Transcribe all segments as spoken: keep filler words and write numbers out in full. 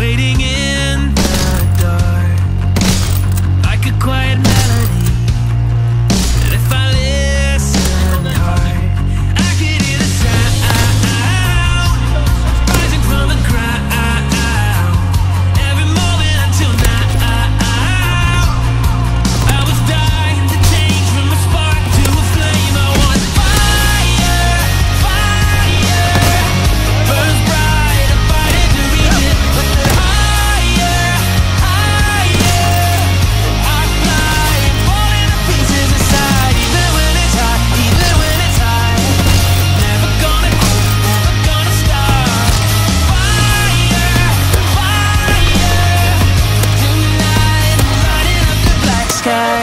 waiting in the dark, like a quiet melody. And if I listen hard, I could hear the sound rising from the crowd. Every moment until now, I was dying to change from a spark to a flame. I want fire, fire, burns bright, I'm fighting to reach it. But the higher, higher I fly, I'm falling to pieces inside. Even when it's hot, even when it's high, never gonna quit, never gonna stop. Fire, fire, tonight I'm lighting up the black sky.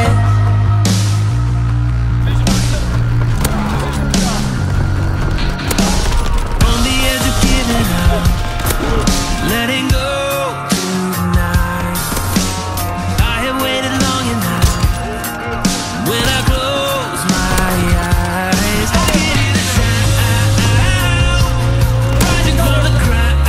On the edge of giving up, letting go tonight. I have waited long enough. When I close my eyes, I can hear the sound rising from the crowd.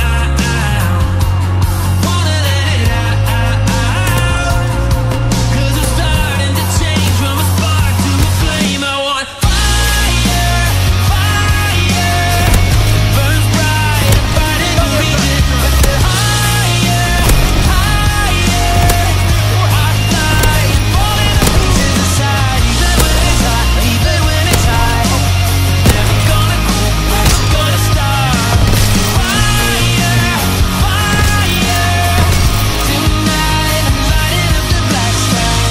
Wanna let it out, 'cause I'm starting to change from a spark to a flame. I want fire, fire, burns bright, I'm fighting to reach it. But the higher, higher I fly, I'm falling to pieces inside. Even when it's hot, even when it's high, never gonna quit, never gonna stop. Fire, fire, tonight I'm lighting up the black sky.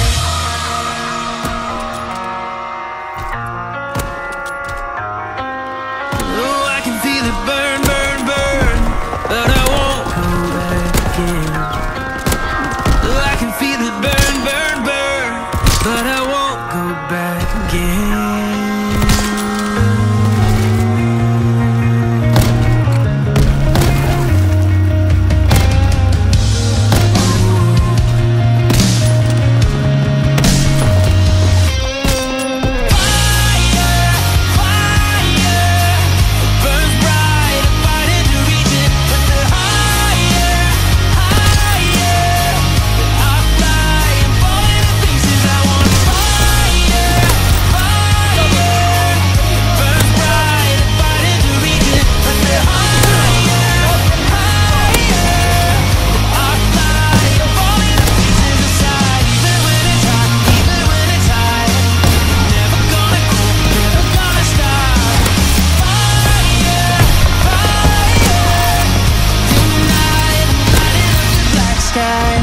Oh, I can feel it burn, burn, burn, but I won't go back again. Oh, I can feel it burn, burn, burn, but I won't go back again. Fire, fire, burns bright, I'm fighting to reach it. But the higher, higher I fly, I'm falling to pieces. I want fire, fire, burns bright, I'm fighting to reach it. But the higher, higher I fly, I'm falling to pieces inside. Even when it's hot, even when it's high, never gonna quit, never gonna stop. Fire, fire, tonight I'm lighting up the black sky.